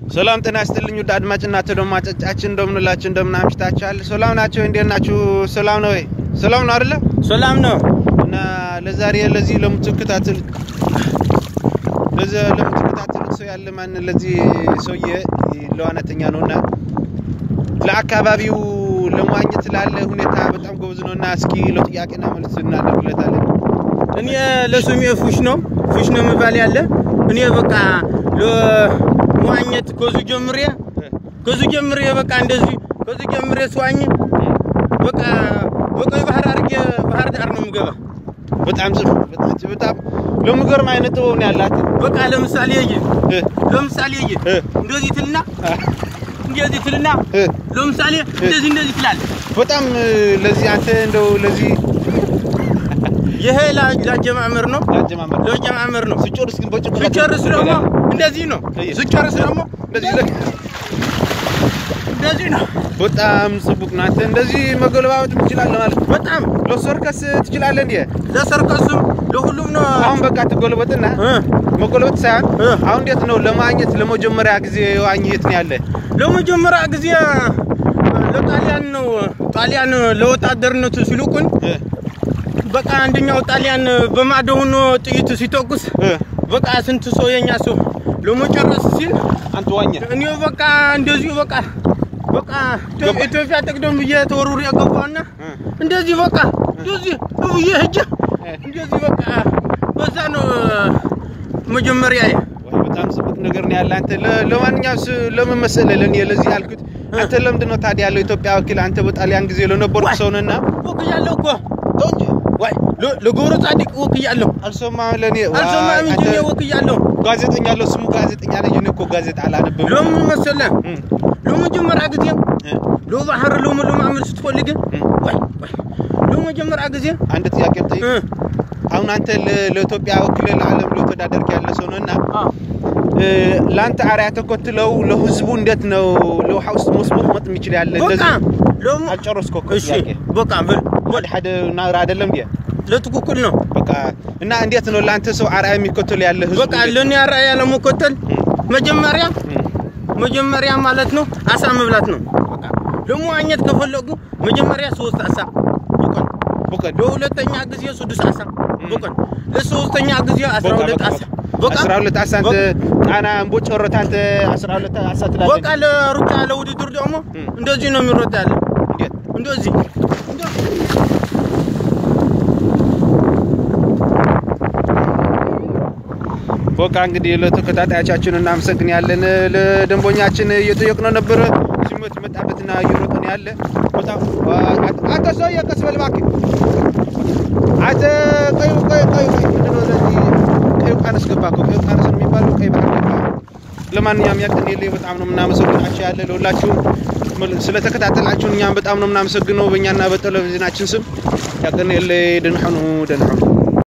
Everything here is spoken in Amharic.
ሰላም ጤና ይስጥልኝ ወደ አድማጭና ተደማጫችን እንደምንላችሁ እንደምናምሽታችኋል ሰላም ናችሁ እንዴት ናችሁ ሰላም ነው ወይ ሰላም ነው አይደል ሰላም ነው እና ለዛሬ ለዚህ ለምትከታተል ሰው ያለ ማን ለዚህ ሰውዬ ለዋናተኛ ነውና ለአካባቢው ለማግኘት ላለ ሁኔታ በጣም ጎበዝ ነውና እስኪ ለጥያቄና መልስ እናደርግለታለን እኔ ለሱሚ ፉሽ ነው መባል ያለ እኔ በቃ ለማግኘት ከዙ ጀምሬ በቃ እንደዚህ ከዙ ጀምሬ ስዋኝ በቃ በቀይ ባህር አርጌ ባህር ዳር ነው ምገባ በጣም ለምገርም አይነት ነው ያላት በቃ ለምሳሌ እንደዚህ ትልና ለምሳሌ እንደዚህ ትላል በጣም ለዚህ አንተ እንደው ለዚህ ይሄ ላጀማመር ነው ስጨርስ ግን ስጨርስ ደግሞ እንደዚህ ነው ስጨርስ ደግሞ እንደዚህ ነው በጣም ጽቡቅ ነው አንተ እንደዚህ መገለባበት ትችላለህ ማለት በጣም ለሰርከስ ትችላለህ እንዴ ለሰርከስም ለሁሉም ነው አሁን በቃ ትገለበጥና መገለበጥ ሳይሆን አሁን እንዴት ነው ለማግኘት ለመጀመሪያ ጊዜ ዋኝት ነው ያለ ለመጀመሪያ ጊዜ ጣሊያን ለወታደርነት ሲሉቁን በቃ አንደኛው ጣሊያን በማደው ነው ጥይት ሲተኩስ በቃ ስንት ሰው የኛ ሰው ለመጨረስ ሲል አንተ ዋኘ እኔ በቃ እንደዚህ በቃ ኢትዮጵያ ተቀደም እየተወሩሩ ያገባውና እንደዚህ በቃ እንደዚህ ይሄጃ እንደዚህ በቃ በዛ ነው መጀመሪያ በጣም ጽቡቅ ነገር ነው ያለ አንተ ለማንኛውስ ለምን ለኔ ለዚህ ያልኩት አንተ ለምንድነው ታዲያ ያለው ኢትዮጵያ ወኪል አንተ በጣሊያን ጊዜ ለነበርኩ ሰውነና ወክያለሁ እኮ ዶንጂ ዋይ ለጎሮ ጻድቅ ወክያለሁ አልሰማም ለኔ አልሰማም እንጂ ወክያለሁ ጋዜጠኛ ነው ስሙ ጋዜጠኛ ነኝ እኮ ጋዜጣ አላነበብም ለምን መሰለህ ለመጀመሪያ ጊዜ ለባህር ለማመል ስትፈልግ ወይ ለመጀመሪያ ጊዜ አንድ ጥያቄ ጠይቅ አሁን አንተ ለኢትዮጵያ ወኪል ለዓለም ለተዳደርክ ያለ ሰው ነውና ላንተ አሪያ ተከትለው ለህዝቡ እንዴት ነው ለውሃውስ መስመጥ የሚችል ያለ እንደዚህ አልጨረስኩ እሺ በቃ ወደ ሓደ ናራ አይደለም ዲያ ለትኩኩል ነው በቃ እና እንዴት ነው ላንተ ሰው አሪያ የሚከተል ያለ ህዝቡ በቃ ለኔ አሪያ ለመከተል መጀመሪያ ማለት ነው አሳ መብላት ነው በቃ ለማግኘት ከፈለጉ መጀመሪያ 3 አሳ በቃ ለሁለተኛ ጊዜ 6 አሳ በቃ ለሶስተኛ ጊዜ 12 አሳ በቃ 12 አሳ አንተ ጣና እንቦጨረታ አንተ 12 አሳ ትላለህ በቃ ለሩጫ ለውድድር ደግሞ እንደዚህ ነው የሚሮጥ ያለ እንደዚህ በቃ እንግዲህ ለተከታታያችን እናመሰግናለን ለደንቦኛችን እየጠየቅነው ነበር ሲሞት መጣበትና እየሮጠን ያለ በጣም አተሰው የቀስበል ባክ አተ ቀዩ ምንድነው ለዚህ ቀዩ ቃንስ ገባኮ ቀዩ ቃንስ የሚባለው ቀይ ባህር ለማንኛውም ያቀኔልኝ በጣም ነው እናመሰግናችሁ ያለ ለሁላችሁ ስለተከታተላችሁ እኛም በጣም ነው እናመሰግነው በእኛና በቴሌቪዥናችን ስም ያቀኔልኝ ደህና ሁኑ